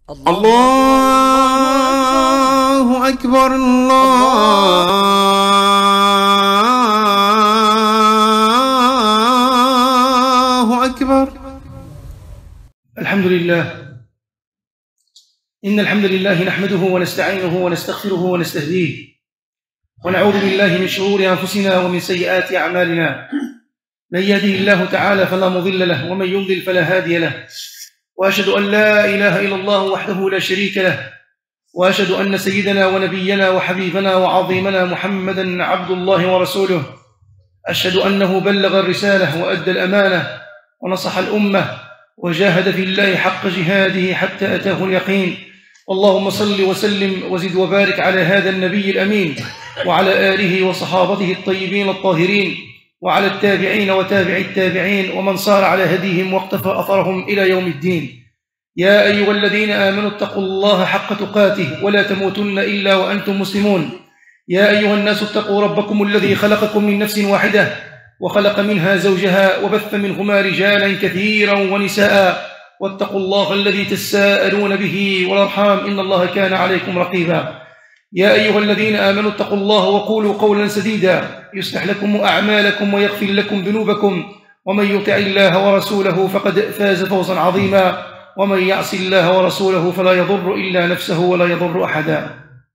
الله أكبر الله أكبر. الحمد لله. إن الحمد لله نحمده ونستعينه ونستغفره ونستهديه ونعوذ بالله من شرور أنفسنا ومن سيئات أعمالنا. من يهده الله تعالى فلا مضل له ومن يضلل فلا هادي له، وأشهد أن لا إله إلا الله وحده لا شريك له، وأشهد أن سيدنا ونبينا وحبيبنا وعظيمنا محمدا عبد الله ورسوله. أشهد أنه بلغ الرسالة وأدى الأمانة ونصح الأمة وجاهد في الله حق جهاده حتى أتاه اليقين. اللهم صل وسلم وزد وبارك على هذا النبي الأمين وعلى آله وصحابته الطيبين الطاهرين وعلى التابعين وتابع التابعين ومن صار على هديهم واقتفى أثرهم إلى يوم الدين. يا أيها الذين آمنوا اتقوا الله حق تقاته ولا تموتن إلا وأنتم مسلمون. يا أيها الناس اتقوا ربكم الذي خلقكم من نفس واحدة وخلق منها زوجها وبث منهما رجالا كثيرا ونساء، واتقوا الله الذي تساءلون به والأرحام إن الله كان عليكم رقيبا. يا أيها الذين آمنوا اتقوا الله وقولوا قولا سديدا يصلح لكم أعمالكم ويغفر لكم ذنوبكم، ومن يطع الله ورسوله فقد فاز فوزا عظيما، ومن يعص الله ورسوله فلا يضر إلا نفسه ولا يضر أحدا.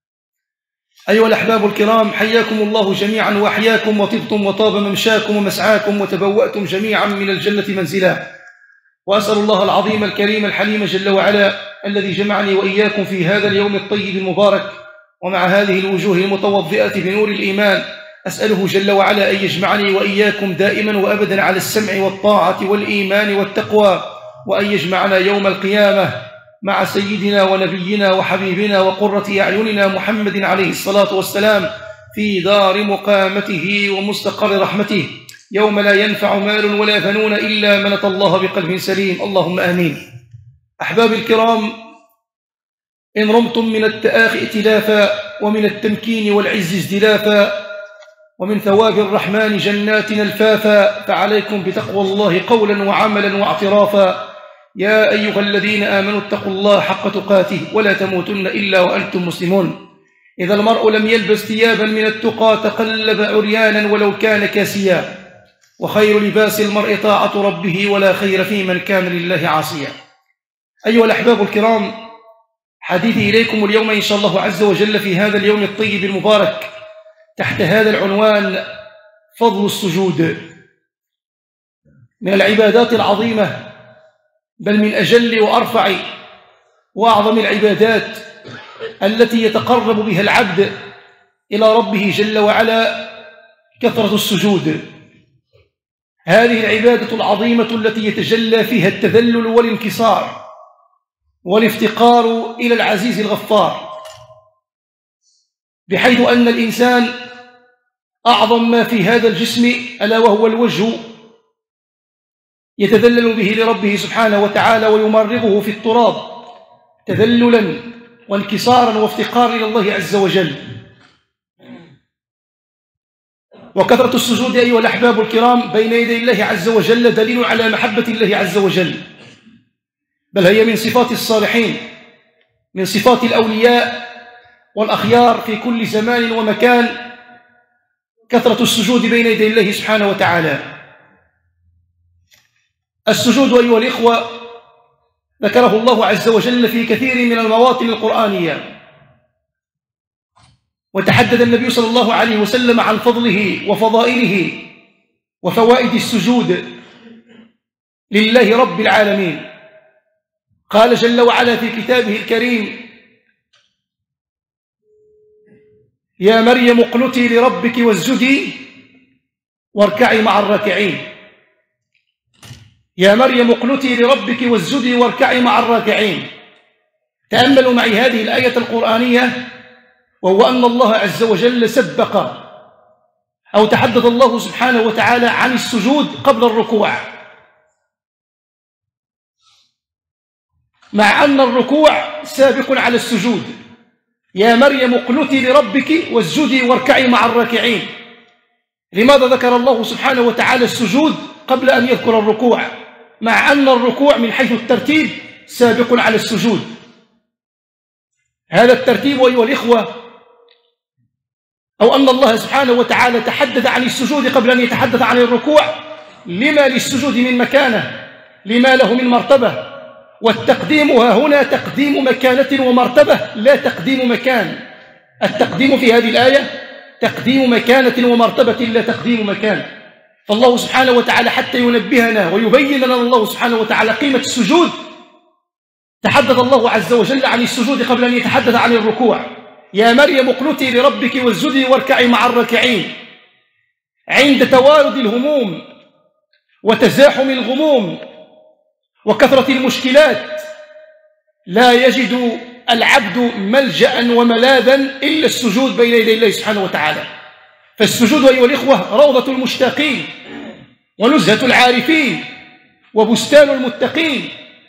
أيها الأحباب الكرام، حياكم الله جميعا وأحياكم، وطبتم وطاب ممشاكم ومسعاكم وتبوأتم جميعا من الجنة منزلا. وأسأل الله العظيم الكريم الحليم جل وعلا الذي جمعني وإياكم في هذا اليوم الطيب المبارك ومع هذه الوجوه المتوضئة بنور الإيمان، أسأله جل وعلا أن يجمعني وإياكم دائما وأبدا على السمع والطاعة والإيمان والتقوى، وأن يجمعنا يوم القيامة مع سيدنا ونبينا وحبيبنا وقرة أعيننا محمد عليه الصلاة والسلام في دار مقامته ومستقر رحمته، يوم لا ينفع مال ولا بنون إلا من أتى الله بقلب سليم. اللهم آمين. أحبابي الكرام، إن رمتم من التآخي ائتلافا ومن التمكين والعز ازدلافا ومن ثواب الرحمن جنات الفافا، فعليكم بتقوى الله قولا وعملا واعترافا. يا أيها الذين آمنوا اتقوا الله حق تقاته ولا تموتن إلا وأنتم مسلمون. إذا المرء لم يلبس ثيابا من التقى تقلب عريانا ولو كان كاسيا، وخير لباس المرء طاعة ربه ولا خير في من كان لله عاصيا. أيها الأحباب الكرام، حديثي إليكم اليوم إن شاء الله عز وجل في هذا اليوم الطيب المبارك تحت هذا العنوان: فضل السجود. من العبادات العظيمة، بل من أجل وأرفع وأعظم العبادات التي يتقرب بها العبد إلى ربه جل وعلا كثرة السجود. هذه العبادة العظيمة التي يتجلى فيها التذلل والانكسار والافتقار إلى العزيز الغفار، بحيث أن الإنسان أعظم ما في هذا الجسم ألا وهو الوجه يتذلل به لربه سبحانه وتعالى ويمرغه في التراب تذللا وانكسارا وافتقارا إلى الله عز وجل. وكثرة السجود أيها الأحباب الكرام بين يدي الله عز وجل دليل على محبة الله عز وجل، بل هي من صفات الصالحين، من صفات الأولياء والأخيار في كل زمان ومكان، كثرة السجود بين يدي الله سبحانه وتعالى. السجود أيها الإخوة ذكره الله عز وجل في كثير من المواطن القرآنية، وتحدث النبي صلى الله عليه وسلم عن فضله وفضائله وفوائد السجود لله رب العالمين. قال جل وعلا في كتابه الكريم: يا مريم اقنتي لربك واسجدي واركعي مع الراكعين. يا مريم اقنتي لربك واسجدي واركعي مع الراكعين. تأملوا معي هذه الآية القرآنية، وهو أن الله عز وجل سبق أو تحدث الله سبحانه وتعالى عن السجود قبل الركوع، مع أن الركوع سابق على السجود. يا مريم اقنتي لربك واسجدي واركعي مع الراكعين. لماذا ذكر الله سبحانه وتعالى السجود قبل أن يذكر الركوع، مع أن الركوع من حيث الترتيب سابق على السجود؟ هذا الترتيب أيها الإخوة، أو أن الله سبحانه وتعالى تحدث عن السجود قبل أن يتحدث عن الركوع لما للسجود من مكانة، لما له من مرتبة. والتقديم هنا تقديم مكانة ومرتبة لا تقديم مكان. التقديم في هذه الآية تقديم مكانة ومرتبة لا تقديم مكان. فالله سبحانه وتعالى حتى ينبهنا ويبين لنا الله سبحانه وتعالى قيمة السجود، تحدث الله عز وجل عن السجود قبل أن يتحدث عن الركوع. يا مريم اقنتي لربك واسجدي واركعي مع الراكعين. عند توارد الهموم وتزاحم الغموم وكثرة المشكلات لا يجد العبد ملجأ وملاذا إلا السجود بين يدي الله سبحانه وتعالى. فالسجود أيها الإخوة روضة المشتاقين ونزهة العارفين وبستان المتقين،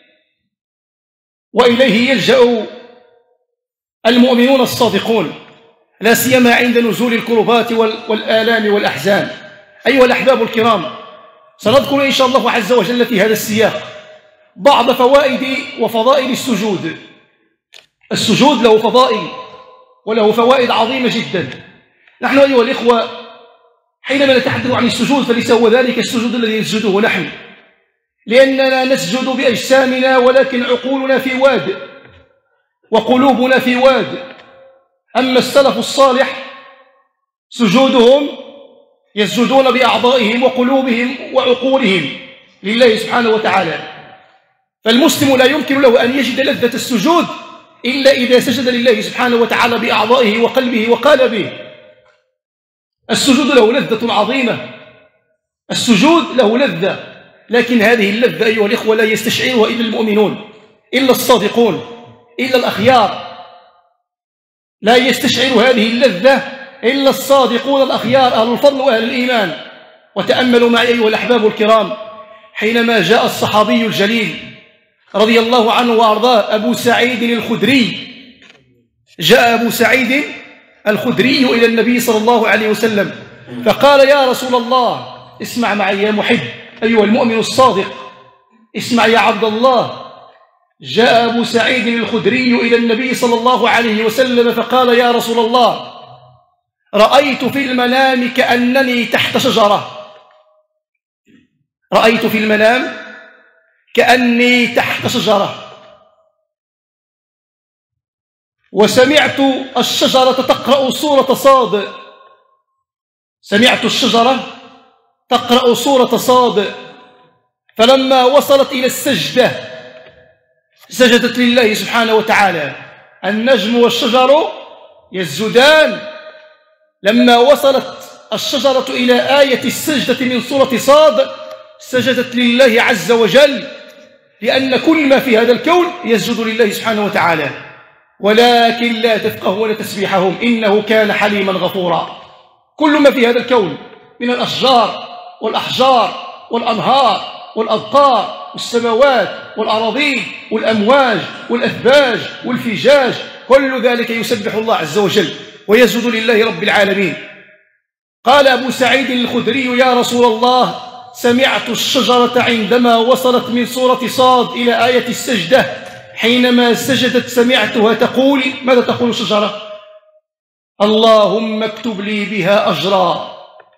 وإليه يلجأ المؤمنون الصادقون، لا سيما عند نزول الكربات والآلام والأحزان. أيها الأحباب الكرام، سنذكر إن شاء الله عز وجل في هذا السياق بعض فوائد وفضائل السجود. السجود له فضائل وله فوائد عظيمة جدا. نحن أيها الإخوة حينما نتحدث عن السجود فليس هو ذلك السجود الذي نسجده نحن، لأننا نسجد بأجسامنا ولكن عقولنا في واد وقلوبنا في واد. أما السلف الصالح سجودهم يسجدون بأعضائهم وقلوبهم وعقولهم لله سبحانه وتعالى. فالمسلم لا يمكن له أن يجد لذة السجود إلا إذا سجد لله سبحانه وتعالى بأعضائه وقلبه وقالبه. السجود له لذة عظيمة، السجود له لذة، لكن هذه اللذة أيها الإخوة لا يستشعرها إلا المؤمنون، إلا الصادقون، إلا الأخيار. لا يستشعر هذه اللذة إلا الصادقون الأخيار، أهل الفضل وأهل الإيمان. وتأملوا معي أيها الأحباب الكرام، حينما جاء الصحابي الجليل رضي الله عنه وأرضاه أبو سعيد الخدري، جاء أبو سعيد الخدري إلى النبي صلى الله عليه وسلم فقال: يا رسول الله، اسمع معي يا محب أيها المؤمن الصادق، اسمع يا عبد الله. جاء أبو سعيد الخدري إلى النبي صلى الله عليه وسلم فقال: يا رسول الله، رأيت في المنام كأنني تحت شجرة، رأيت في المنام كأني تحت شجرة، وسمعت الشجرة تقرأ سورة صاد، سمعت الشجرة تقرأ سورة صاد، فلما وصلت إلى السجدة سجدت لله سبحانه وتعالى. النجم والشجر يسجدان. لما وصلت الشجرة إلى آية السجدة من سورة صاد سجدت لله عز وجل، لأن كل ما في هذا الكون يسجد لله سبحانه وتعالى، ولكن لا تفقهون تسبيحهم إنه كان حليما غفورا. كل ما في هذا الكون من الأشجار والأحجار والأنهار والأبقار والسماوات والأراضين والأمواج والأثباج والفجاج، كل ذلك يسبح الله عز وجل ويسجد لله رب العالمين. قال أبو سعيد الخدري: يا رسول الله، سمعت الشجرة عندما وصلت من سورة صاد إلى آية السجدة، حينما سجدت سمعتها تقول، ماذا تقول الشجرة؟ اللهم اكتب لي بها أجرا،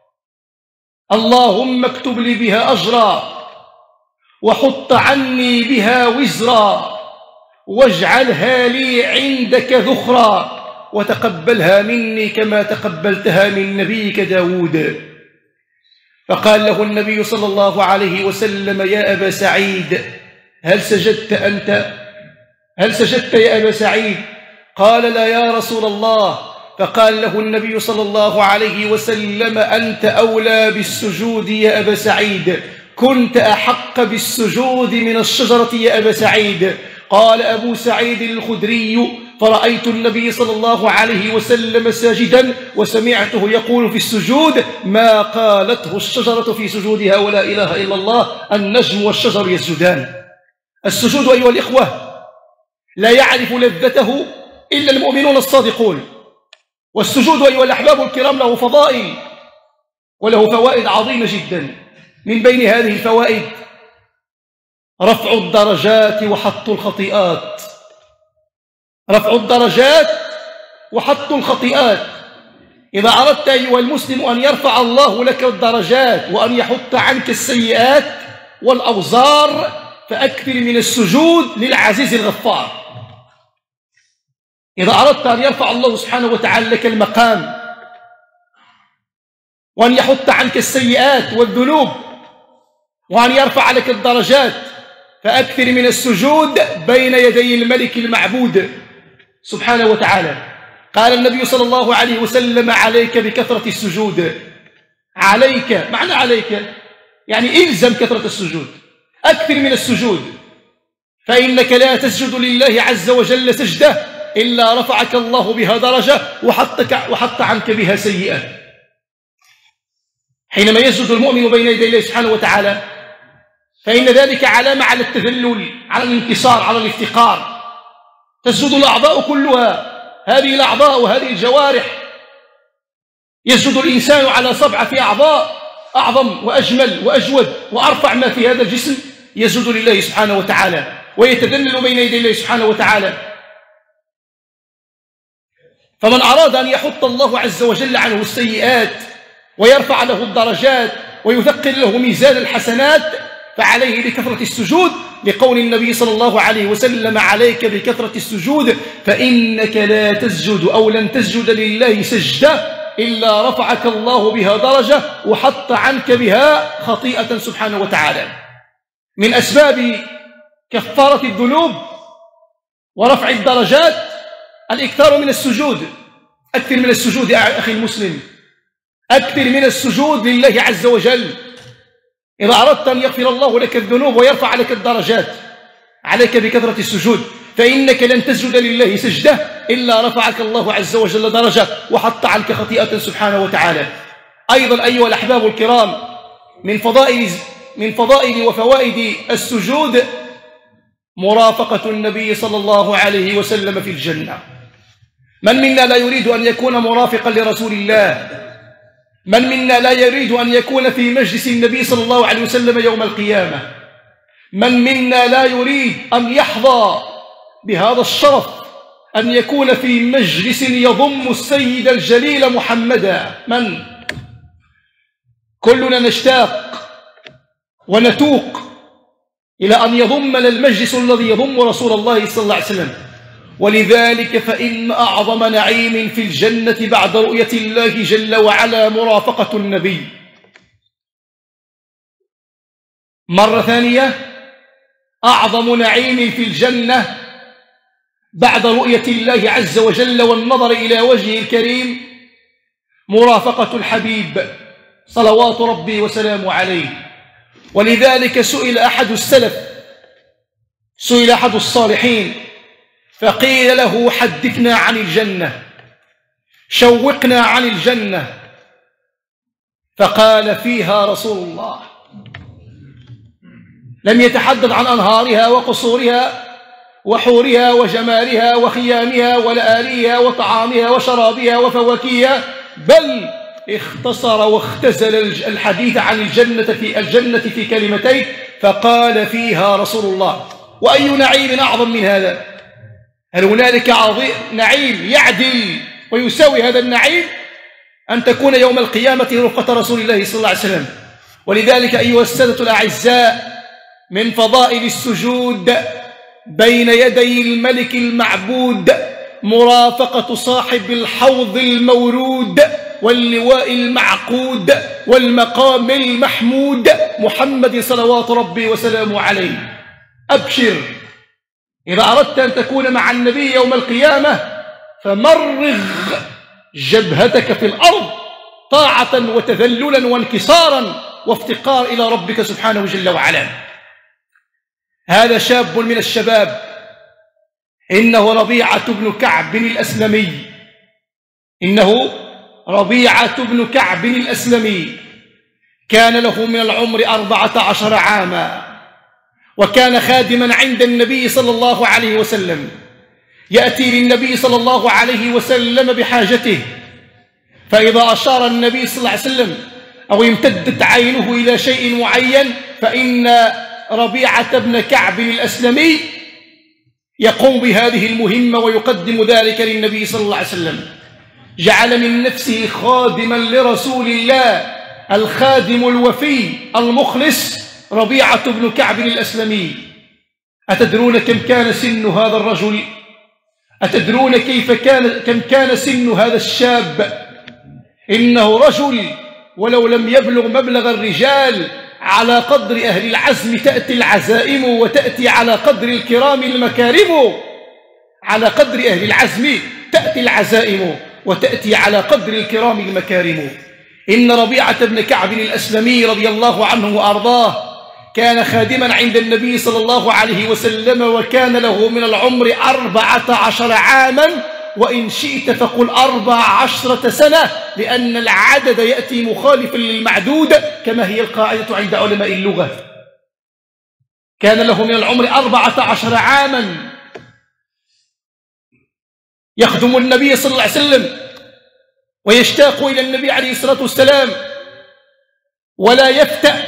اللهم اكتب لي بها أجرا، وحط عني بها وزرا، واجعلها لي عندك ذخرا، وتقبلها مني كما تقبلتها من نبيك داود. فقال له النبي صلى الله عليه وسلم: يا أبا سعيد، هل سجدت أنت؟ هل سجدت يا أبا سعيد؟ قال: لا يا رسول الله. فقال له النبي صلى الله عليه وسلم: أنت أولى بالسجود يا أبا سعيد، كنت أحق بالسجود من الشجرة يا أبا سعيد. قال أبو سعيد الخدري: فرأيت النبي صلى الله عليه وسلم ساجدا وسمعته يقول في السجود ما قالته الشجرة في سجودها: ولا إله إلا الله، النجم والشجر يسجدان. السجود أيها الإخوة لا يعرف لذته إلا المؤمنون الصادقون. والسجود أيها الأحباب الكرام له فضائل وله فوائد عظيمة جدا. من بين هذه الفوائد رفع الدرجات وحط الخطيئات. رفع الدرجات وحط الخطيئات. إذا أردت أيها المسلم أن يرفع الله لك الدرجات وأن يحط عنك السيئات والأوزار فأكثر من السجود للعزيز الغفار. إذا أردت أن يرفع الله سبحانه وتعالى لك المقام وأن يحط عنك السيئات والذنوب وأن يرفع لك الدرجات فأكثر من السجود بين يدي الملك المعبود سبحانه وتعالى. قال النبي صلى الله عليه وسلم: عليك بكثرة السجود. عليك، معنى عليك يعني إلزم كثرة السجود، أكثر من السجود، فإنك لا تسجد لله عز وجل سجدة إلا رفعك الله بها درجة وحط عنك بها سيئة. حينما يسجد المؤمن بين يدي الله سبحانه وتعالى فإن ذلك علامة على التذلل، على الانكسار، على الافتقار. تسجد الأعضاء كلها، هذه الأعضاء وهذه الجوارح. يسجد الإنسان على 7 أعضاء أعظم وأجمل وأجود وأرفع ما في هذا الجسم، يسجد لله سبحانه وتعالى ويتذلل بين يدي الله سبحانه وتعالى. فمن أراد أن يحط الله عز وجل عنه السيئات ويرفع له الدرجات ويثقل له ميزان الحسنات فعليه بكثرة السجود، لقول النبي صلى الله عليه وسلم: عليك بكثرة السجود فإنك لا تسجد أو لن تسجد لله سجدة إلا رفعك الله بها درجة وحط عنك بها خطيئة سبحانه وتعالى. من أسباب كفارة الذنوب ورفع الدرجات الإكثار من السجود. أكثر من السجود يا أخي المسلم، أكثر من السجود لله عز وجل. إذا أردت أن يغفر الله لك الذنوب ويرفع لك الدرجات عليك بكثرة السجود، فإنك لن تسجد لله سجدة إلا رفعك الله عز وجل درجة وحط عنك خطيئة سبحانه وتعالى. أيضا أيها الأحباب الكرام، من فضائل وفوائد السجود مرافقة النبي صلى الله عليه وسلم في الجنة. من منا لا يريد أن يكون مرافقا لرسول الله؟ من منا لا يريد أن يكون في مجلس النبي صلى الله عليه وسلم يوم القيامة؟ من منا لا يريد أن يحظى بهذا الشرف أن يكون في مجلس يضم السيد الجليل محمدا؟ من؟ كلنا نشتاق ونتوق إلى أن يضمنا المجلس الذي يضم رسول الله صلى الله عليه وسلم. ولذلك فإن أعظم نعيم في الجنة بعد رؤية الله جل وعلا مرافقة النبي. مرة ثانية، أعظم نعيم في الجنة بعد رؤية الله عز وجل والنظر إلى وجهه الكريم مرافقة الحبيب صلوات ربي وسلامه عليه. ولذلك سئل أحد الصالحين فقيل له: حدثنا عن الجنة، شوقنا عن الجنة. فقال: فيها رسول الله. لم يتحدث عن أنهارها وقصورها وحورها وجمالها وخيامها ولآليها وطعامها وشرابها وفواكهها، بل اختصر واختزل الحديث عن الجنة في كلمتين فقال: فيها رسول الله. وأي نعيم أعظم من هذا؟ هل هنالك نعيم يعدل ويساوي هذا النعيم؟ أن تكون يوم القيامة رفقة رسول الله صلى الله عليه وسلم. ولذلك أيها السادة الأعزاء، من فضائل السجود بين يدي الملك المعبود مرافقة صاحب الحوض المورود واللواء المعقود والمقام المحمود محمد صلوات ربي وسلامه عليه. أبشر، إذا أردت أن تكون مع النبي يوم القيامة فمرغ جبهتك في الأرض طاعة وتذللا وانكسارا وافتقار إلى ربك سبحانه جل وعلا. هذا شاب من الشباب، إنه ربيعة بن كعب الأسلمي. إنه ربيعة بن كعب الأسلمي، كان له من العمر 14 عاما، وكان خادما عند النبي صلى الله عليه وسلم. يأتي للنبي صلى الله عليه وسلم بحاجته، فإذا أشار النبي صلى الله عليه وسلم أو امتدت عينه إلى شيء معين فإن ربيعة بن كعب الأسلمي يقوم بهذه المهمة ويقدم ذلك للنبي صلى الله عليه وسلم. جعل من نفسه خادما لرسول الله، الخادم الوفي المخلص ربيعة بن كعب الأسلمي. أتدرون كم كان سن هذا الرجل؟ أتدرون كم كان سن هذا الشاب؟ إنه رجل ولو لم يبلغ مبلغ الرجال، على قدر أهل العزم تأتي العزائم، وتأتي على قدر الكرام المكارم. على قدر أهل العزم تأتي العزائم، وتأتي على قدر الكرام المكارم. إن ربيعة بن كعب الأسلمي رضي الله عنه وأرضاه كان خادما عند النبي صلى الله عليه وسلم، وكان له من العمر 14 عاما، وإن شئت فقل 14 سنة، لأن العدد يأتي مخالفا للمعدود كما هي القاعدة عند علماء اللغة. كان له من العمر 14 عاما، يخدم النبي صلى الله عليه وسلم ويشتاق إلى النبي عليه الصلاة والسلام، ولا يفتأ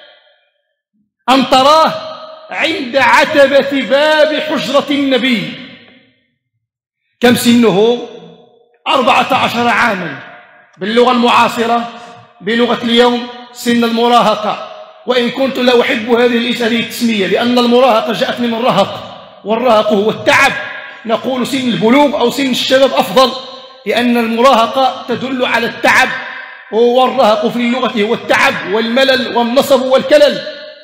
أن تراه عند عتبة باب حجرة النبي. كم سنه؟ 14 عاما، باللغة المعاصرة بلغة اليوم سن المراهقة، وإن كنت لا أحب هذه التسمية، لأن المراهقة جاءت من الرهق، والرهق هو التعب. نقول سن البلوغ أو سن الشباب أفضل، لأن المراهقة تدل على التعب، والرهق في اللغة هو التعب والملل والنصب والكلل.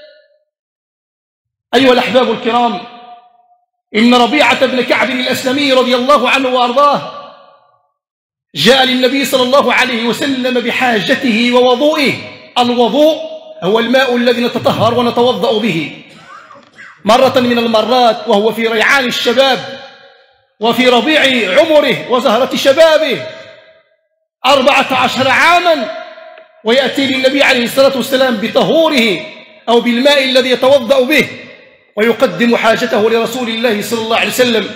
أيها الأحباب الكرام، إن ربيعة بن كعب الأسلمي رضي الله عنه وأرضاه جاء للنبي صلى الله عليه وسلم بحاجته ووضوئه. الوضوء هو الماء الذي نتطهر ونتوضأ به. مرة من المرات وهو في ريعان الشباب وفي ربيع عمره وزهرة شبابه، 14 عاما، ويأتي للنبي عليه الصلاة والسلام بطهوره أو بالماء الذي يتوضأ به، ويقدم حاجته لرسول الله صلى الله عليه وسلم.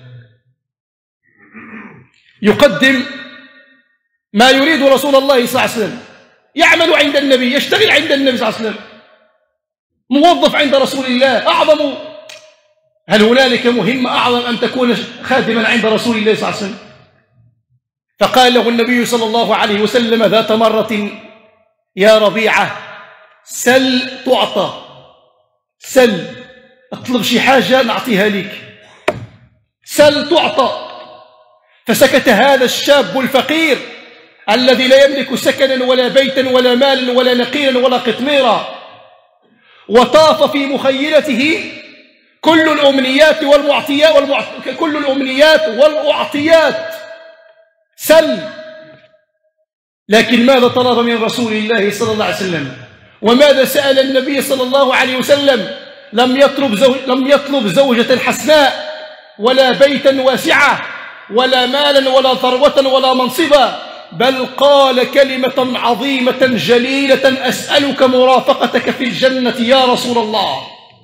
يقدم ما يريد رسول الله صلى الله عليه وسلم. يعمل عند النبي، يشتغل عند النبي صلى الله عليه وسلم، موظف عند رسول الله. أعظم، هل هنالك مهمة أعظم أن تكون خادما عند رسول الله صلى الله عليه وسلم؟ فقال له النبي صلى الله عليه وسلم ذات مرة: يا ربيعة، سل تعطى. سل، اطلب شي حاجة نعطيها لك، سل تعطى. فسكت هذا الشاب الفقير الذي لا يملك سكنا ولا بيتا ولا مالا ولا نقيرا ولا قطميرا، وطاف في مخيلته كل الأمنيات والأعطيات. سل. لكن ماذا طلب من رسول الله صلى الله عليه وسلم؟ وماذا سأل النبي صلى الله عليه وسلم؟ لم يطلب زوجة حسناء، ولا بيتا واسعة، ولا مالا ولا ثروة ولا منصبا، بل قال كلمة عظيمة جليلة: أسألك مرافقتك في الجنة يا رسول الله.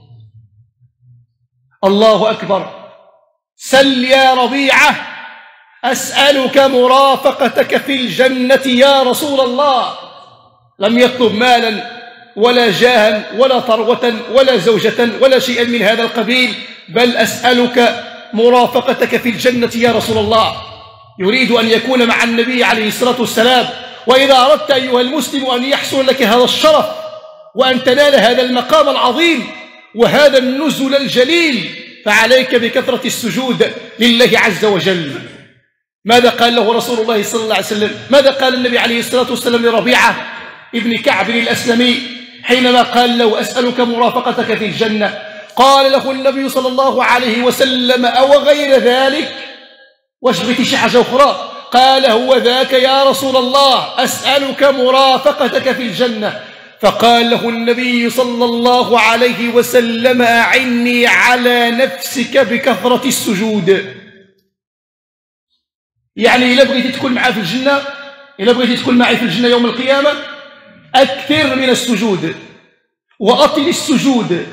الله أكبر. سل يا ربيعة، أسألك مرافقتك في الجنة يا رسول الله. لم يطلب مالا ولا جاها ولا ثروة ولا زوجة ولا شيئا من هذا القبيل، بل أسألك مرافقتك في الجنة يا رسول الله. يريد أن يكون مع النبي عليه الصلاة والسلام. وإذا أردت أيها المسلم أن يحصل لك هذا الشرف وأن تنال هذا المقام العظيم وهذا النزل الجليل، فعليك بكثرة السجود لله عز وجل. ماذا قال له رسول الله صلى الله عليه وسلم؟ ماذا قال النبي عليه الصلاة والسلام لربيعة ابن كعب الأسلمي حينما قال له: أسألك مرافقتك في الجنة؟ قال له النبي صلى الله عليه وسلم: أو غير ذلك؟ واش بغيتي شي حاجة أخرى؟ قال: هو ذاك يا رسول الله، أسألك مرافقتك في الجنة. فقال له النبي صلى الله عليه وسلم: أعني على نفسك بكثرة السجود. يعني إلا بغيتي تكون معي في الجنة، إلا بغيتي تكون معي في الجنة يوم القيامة، أكثر من السجود، وأطل السجود،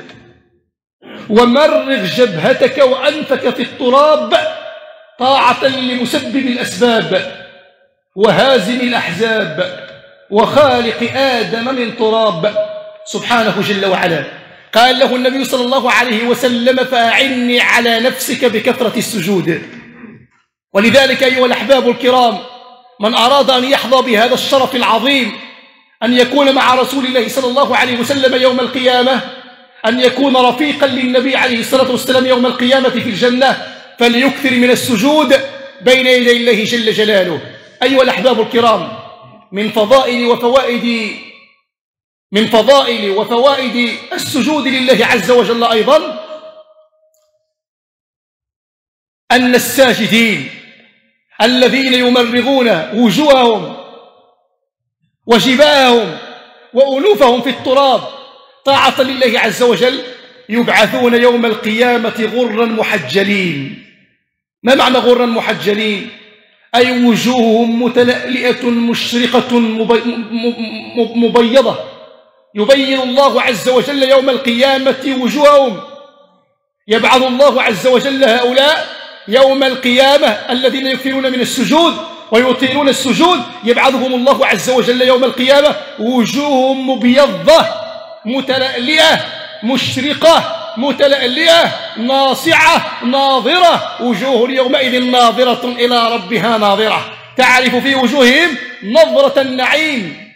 ومرغ جبهتك وأنفك في التراب طاعة لمسبب الأسباب وهازم الأحزاب وخالق آدم من تراب سبحانه جل وعلا. قال له النبي صلى الله عليه وسلم: فأعني على نفسك بكثرة السجود. ولذلك أيها الأحباب الكرام، من أراد أن يحظى بهذا الشرف العظيم، أن يكون مع رسول الله صلى الله عليه وسلم يوم القيامة، أن يكون رفيقا للنبي عليه الصلاة والسلام يوم القيامة في الجنة، فليكثر من السجود بين يدي الله جل جلاله. أيها الأحباب الكرام، من فضائل وفوائد السجود لله عز وجل أيضا أن الساجدين الذين يمرغون وجوههم وجباههم وأنوفهم في التراب طاعة لله عز وجل يبعثون يوم القيامة غرا محجلين. ما معنى غرا محجلين؟ أي وجوههم متلألئة مشرقة مبيضة، يبين الله عز وجل يوم القيامة وجوههم. يبعث الله عز وجل هؤلاء يوم القيامة الذين يكثرون من السجود ويطيلون السجود، يبعثهم الله عز وجل يوم القيامة وجوههم مبيضة متلألئة مشرقة متلألئة ناصعة ناظرة، وجوه يومئذ ناظرة إلى ربها ناظرة، تعرف في وجوههم نظرة النعيم.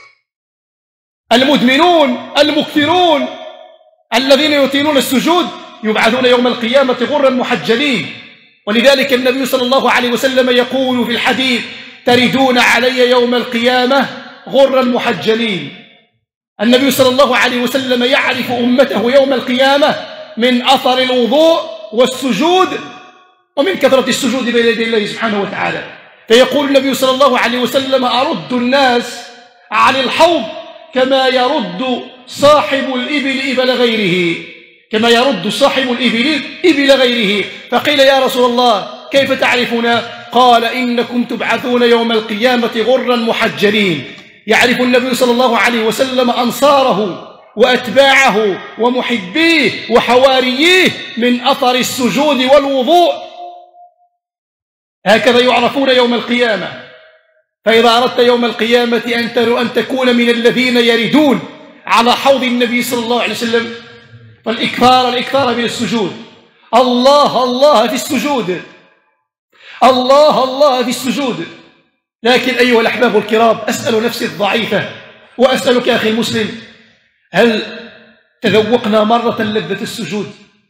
المدمنون المكثرون الذين يطيلون السجود يبعثون يوم القيامة غرا محجلين. ولذلك النبي صلى الله عليه وسلم يقول في الحديث: تردون علي يوم القيامة غرا محجلين. النبي صلى الله عليه وسلم يعرف أمته يوم القيامة من أثر الوضوء والسجود ومن كثرة السجود بين يدي الله سبحانه وتعالى. فيقول النبي صلى الله عليه وسلم: أرد الناس عن الحوض كما يرد صاحب الإبل إبل غيره، كما يرد صاحب الإبل إبل غيره. فقيل: يا رسول الله كيف تعرفنا؟ قال: إنكم تبعثون يوم القيامة غرا محجلين. يعرف النبي صلى الله عليه وسلم أنصاره وأتباعه ومحبيه وحواريه من أثر السجود والوضوء، هكذا يعرفون يوم القيامة. فإذا أردت يوم القيامة أن تكون من الذين يردون على حوض النبي صلى الله عليه وسلم، فالإكثار من السجود. الله الله في السجود، الله الله في السجود. لكن أيها الأحباب الكرام، أسأل نفسي الضعيفة وأسألك أخي المسلم: هل تذوقنا مرة لذة السجود؟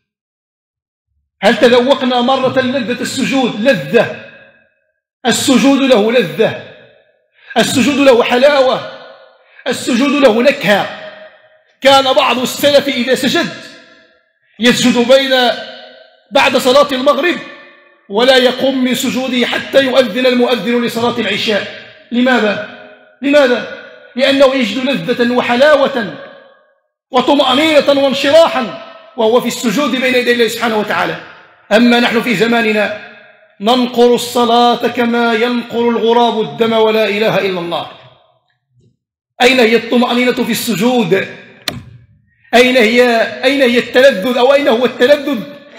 هل تذوقنا مرة لذة السجود؟ لذة السجود له لذة، السجود له حلاوة، السجود له نكهة. كان بعض السلف إذا سجد يسجد بعد صلاة المغرب ولا يقوم من سجوده حتى يؤذن المؤذن لصلاة العشاء. لماذا؟ لأنه يجد لذة وحلاوة وطمأنينة وانشراحا وهو في السجود بين يدي الله سبحانه وتعالى. أما نحن في زماننا ننقر الصلاة كما ينقر الغراب الدم ولا إله إلا الله. أين هي الطمأنينة في السجود؟ أين هي التلذذ، أو أين هو التلذذ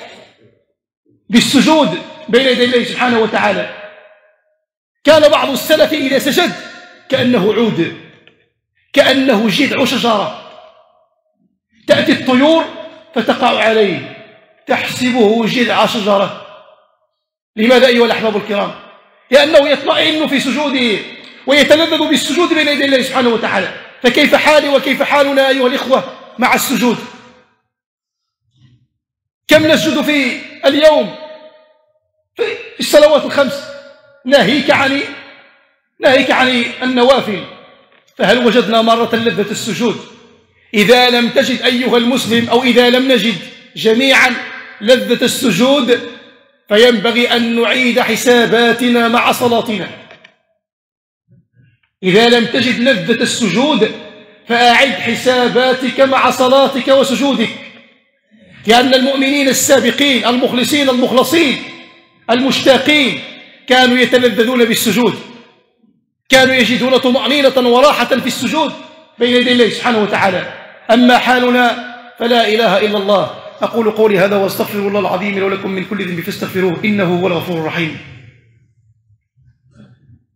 بالسجود بين يدي الله سبحانه وتعالى؟ كان بعض السلف إذا سجد كأنه عود، كأنه جذع شجرة، تأتي الطيور فتقع عليه تحسبه جذع شجرة. لماذا أيها الأحباب الكرام؟ لأنه يطمئن في سجوده ويتلذذ بالسجود بين يدي الله سبحانه وتعالى. فكيف حالي وكيف حالنا أيها الإخوة مع السجود؟ كم نسجد في اليوم في الصلوات الخمس، ناهيك عن النوافل؟ فهل وجدنا مرة لذة السجود؟ إذا لم تجد أيها المسلم، أو إذا لم نجد جميعا لذة السجود، فينبغي أن نعيد حساباتنا مع صلاتنا. إذا لم تجد لذة السجود فأعد حساباتك مع صلاتك وسجودك. لأن المؤمنين السابقين المخلصين المخلصين المشتاقين كانوا يتلذذون بالسجود، كانوا يجدون طمأنينة وراحة في السجود بين يدي الله سبحانه وتعالى. أما حالنا فلا إله إلا الله. أقول قولي هذا واستغفر الله العظيم لي ولكم من كل ذنب فاستغفروه إنه هو الغفور الرحيم.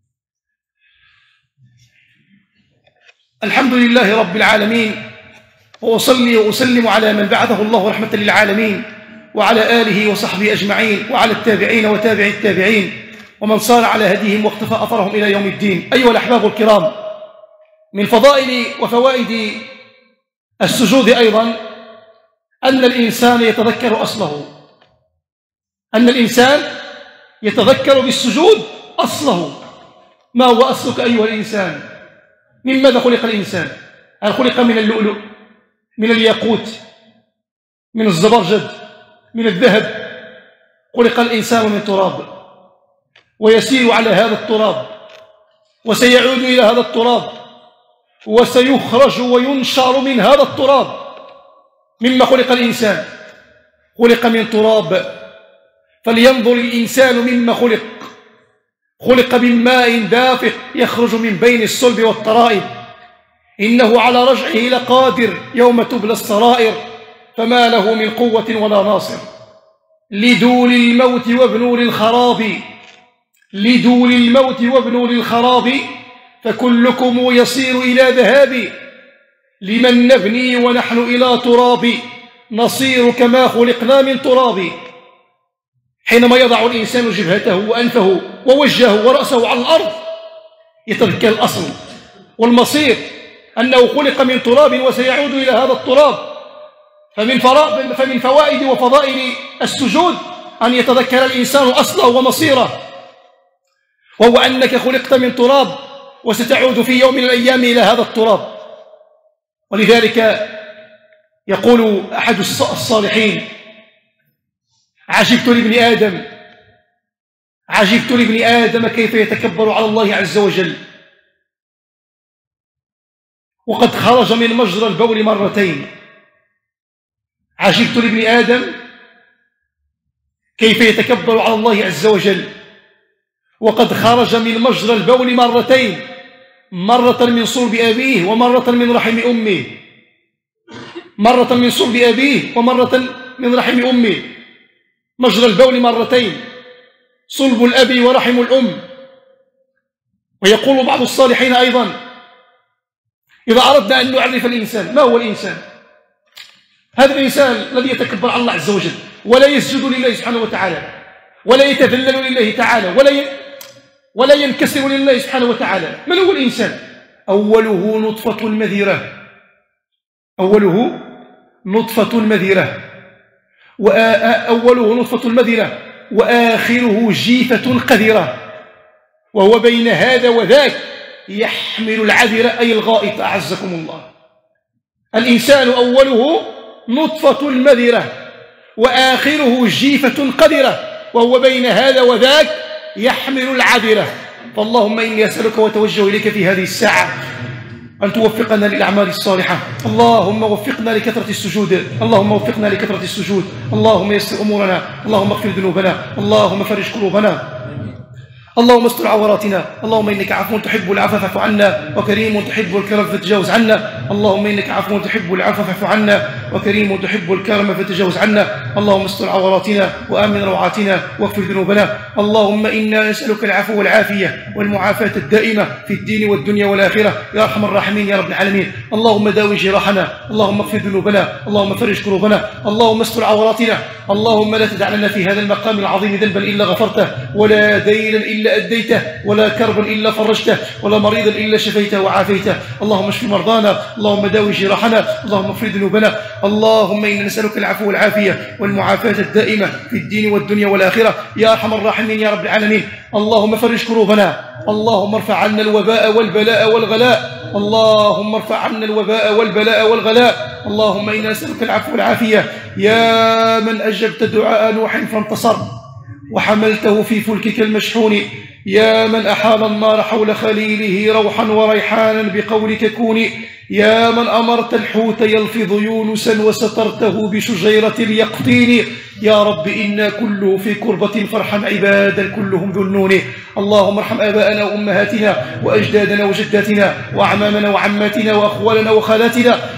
الحمد لله رب العالمين، وأصلي وأسلم على من بعثه الله رحمة للعالمين وعلى آله وصحبه أجمعين وعلى التابعين وتابع التابعين ومن صار على هديهم واقتفى أثرهم إلى يوم الدين. أيها الأحباب الكرام، من فضائل وفوائد السجود أيضا أن الإنسان يتذكر أصله، أن الإنسان يتذكر بالسجود أصله. ما هو أصلك أيها الإنسان؟ من ماذا خلق الإنسان؟ هل خلق من اللؤلؤ، من الياقوت، من الزبرجد، من الذهب؟ خلق الإنسان من تراب، ويسير على هذا التراب، وسيعود إلى هذا التراب، وسيخرج وينشر من هذا التراب. مما خلق الإنسان؟ خلق من تراب. فلينظر الإنسان مما خلق. خلق من ماء دافق يخرج من بين الصلب والترائب. إنه على رجعه لقادر يوم تبلى السرائر، فما له من قوة ولا ناصر. لدول الموت وابنوا للخراب، لدول الموت وابنوا للخراب، فكلكم يصير إلى ذهاب. لمن نبني ونحن إلى تراب، نصير كما خلقنا من تراب. حينما يضع الإنسان جبهته وأنفه ووجهه ورأسه على الأرض يتذكر الأصل والمصير، أنه خلق من تراب وسيعود إلى هذا التراب. فمن فوائد وفضائل السجود أن يتذكر الإنسان أصله ومصيره، وهو أنك خلقت من تراب وستعود في يوم من الأيام إلى هذا التراب. ولذلك يقول أحد الصالحين: عجبت لابن آدم، عجبت لابن آدم كيف يتكبر على الله عز وجل، وقد خرج من مجرى البول مرتين. عجبت لابن آدم كيف يتكبر على الله عز وجل، وقد خرج من مجرى البول مرتين، مرة من صلب أبيه ومرة من رحم أمه، مرة من صلب أبيه ومرة من رحم أمه. مجرى البول مرتين، صلب الأب ورحم الأم. ويقول بعض الصالحين أيضا: إذا أردنا أن نعرف الإنسان، ما هو الإنسان؟ هذا الإنسان الذي يتكبر على الله عز وجل ولا يسجد لله سبحانه وتعالى، ولا يتذلل لله تعالى، ولا ينكسر لله سبحانه وتعالى. من هو الإنسان؟ أوله نطفة مذرة، أوله نطفة مذرة، أوله نطفة مذرة وآخره جيفة قذرة، وهو بين هذا وذاك يحمل العذرة أي الغائط. أعزكم الله. الإنسان أوله نطفة مذرة وآخره جيفة قذرة، وهو بين هذا وذاك يحمل العذرة. فاللهم إني أسألك وأتوجه إليك في هذه الساعة أن توفقنا للأعمال الصالحة. اللهم وفقنا لكثرة السجود، اللهم وفقنا لكثرة السجود. اللهم يسر أمورنا، اللهم اغفر ذنوبنا، اللهم فرج قلوبنا، اللهم استر عوراتنا. اللهم إنك عفو تحب العفو فاعف عنا، وكريم تحب الكرم فتجاوز عنا. اللهم إنك عفو تحب العفو فاعف عنا، وكريم تحب الكرم فتجاوز عنا. اللهم استر عوراتنا وآمن روعاتنا واغفر ذنوبنا. اللهم إنا نسألك العفو والعافية والمعافاة الدائمة في الدين والدنيا والآخرة يا أرحم الراحمين يا رب العالمين. اللهم داوي جراحنا، اللهم اغفر ذنوبنا، اللهم فرج كروبنا، اللهم استر عوراتنا. اللهم لا تدع لنا في هذا المقام العظيم ذنبا إلا غفرته، ولا دينا إلا أديته، ولا كربا إلا فرجته، ولا مريضا إلا شفيته وعافيته. اللهم اشف مرضانا، اللهم داوي جراحنا، اللهم اغفر ذنوبنا. اللهم إنا نسألك العفو والعافية والمعافاة الدائمة في الدين والدنيا والآخرة يا أرحم الراحمين يا رب العالمين. اللهم فرج كروبنا، اللهم ارفع عنا الوباء والبلاء والغلاء، اللهم ارفع عنا الوباء والبلاء والغلاء. اللهم إنا نسألك العفو والعافية يا من أجبت دعاء نوح فانتصر وحملته في فلكك المشحون، يا من أحال النار حول خليله روحا وريحانا بقولك كوني، يا من أمرت الحوت يلفظ يونسا وسترته بشجيرة اليقطين. يا رب إنا كله في كربة فارحم عبادا كلهم ذنون. اللهم ارحم آباءنا وأمهاتنا وأجدادنا وجداتنا وأعمامنا وعماتنا وأخوالنا وخالاتنا.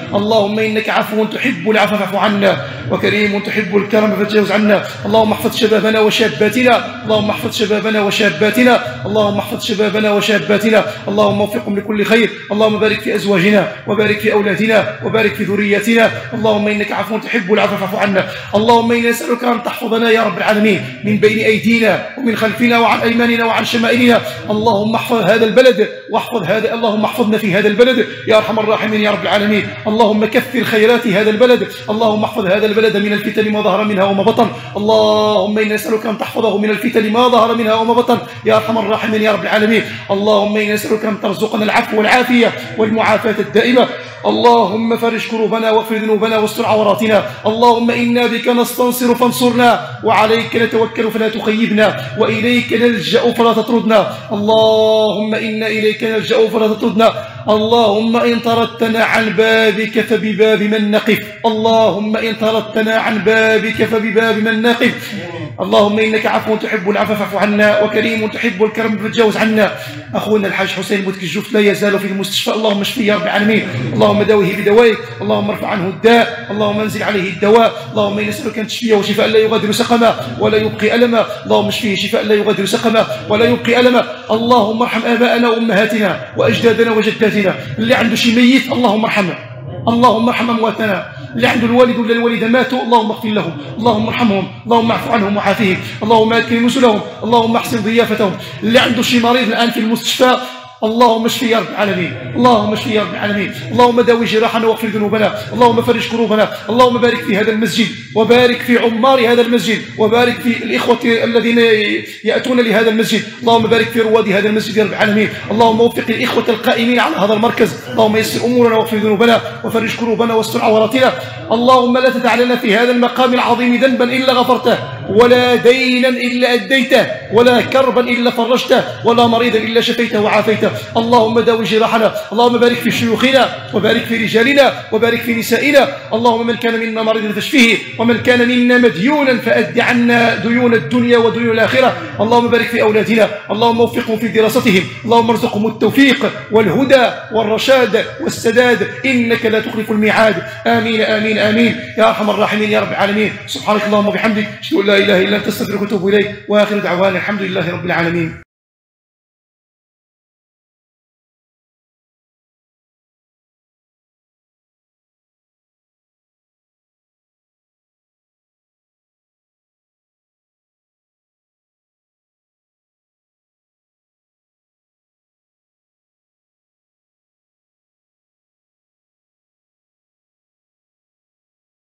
اللهم إنك عفو تحب العفو فاعف عنا، وكريم تحب الكرم فتجاوز عنا. اللهم احفظ شبابنا وشاباتنا، اللهم احفظ شبابنا وشاباتنا، اللهم احفظ شبابنا وشاباتنا، اللهم وفقهم لكل خير. اللهم بارك في أزواجنا وبارك في أولادنا وبارك في ذريتنا. اللهم إنك عفو تحب العفو فاعف عنا. اللهم إنا نسألك أن تحفظنا يا رب العالمين من بين أيدينا ومن خلفنا وعن أيماننا وعن شمائلنا. اللهم احفظ هذا البلد واحفظ هذا، اللهم احفظنا في هذا البلد يا أرحم الراحمين يا رب العالمين. اللهم كثر خيرات هذا البلد. اللهم احفظ هذا البلد من الفتن ما ظهر منها وما بطن. اللهم إنا نسألك أن تحفظه من الفتن ما ظهر منها وما بطن يا أرحم الراحمين يا رب العالمين. اللهم إنا نسألك أن ترزقنا العفو والعافية والمعافاة الدائمة. اللهم فرج كروبنا واغفر ذنوبنا واستر عوراتنا. اللهم إنا بك نستنصر فانصرنا، وعليك نتوكل فلا تخيبنا، وإليك نلجأ فلا تطردنا. اللهم إنا إليك نلجأ فلا تطردنا. اللهم إن طردتنا عن بابك فبباب من نقف. اللهم إن طردتنا عن بابك فبباب من نقف. اللهم إنك عفو تحب العفو فاعف عنا، وكريم تحب الكرم فتجاوز عنا. أخونا الحاج حسين بوتكجوف لا يزال في المستشفى، اللهم اشفيه يا رب العالمين. اللهم داويه بدوائك، اللهم ارفع عنه الداء، اللهم انزل عليه الدواء. اللهم إنا نسألك أن تشفيه وشفاء لا يغادر سقما ولا يبقي ألما. اللهم اشفيه شفاء لا يغادر سقما ولا يبقي ألما. اللهم ارحم آباءنا وأمهاتنا وأجدادنا وجداتنا. اللي عنده شي ميت اللهم ارحمه، اللهم ارحم أمواتنا. اللي عنده الوالد ولا الوالدة ماتوا اللهم اغفر لهم، اللهم ارحمهم، اللهم اعف عنهم وعافيهم، اللهم اكرم نزلهم، اللهم احسن ضيافتهم. اللي عنده شي مريض الآن في المستشفى اللهم اشفي يا رب العالمين، اللهم اشفي يا رب العالمين. اللهم داوي جراحنا واغفر ذنوبنا، اللهم فرج كروبنا. اللهم بارك في هذا المسجد وبارك في عمار هذا المسجد وبارك في الإخوة الذين يأتون لهذا المسجد. اللهم بارك في رواد هذا المسجد يا رب العالمين. اللهم وفق الإخوة القائمين على هذا المركز. اللهم يسر أمورنا واغفر ذنوبنا وفرج كروبنا واستر عوراتنا. اللهم لا تدع لنا في هذا المقام العظيم ذنبا إلا غفرته، ولا دينا إلا أديته، ولا كربا إلا فرجته، ولا مريضا إلا شفيته وعافيته. اللهم داوي جراحنا. اللهم بارك في شيوخنا وبارك في رجالنا وبارك في نسائنا. اللهم من كان منا مريضا فاشفيه، ومن كان منا مديونا فأد عنا ديون الدنيا وديون الآخرة. اللهم بارك في أولادنا، اللهم وفقهم في دراستهم، اللهم ارزقهم التوفيق والهدى والرشاد والسداد، إنك لا تخلف الميعاد. آمين آمين آمين يا أرحم الراحمين يا رب العالمين. سبحانك اللهم وبحمدك، أشهد أن لا إله إلا أنت، أستغفرك وأتوب إليك، وآخر دعوانا الحمد لله رب العالمين.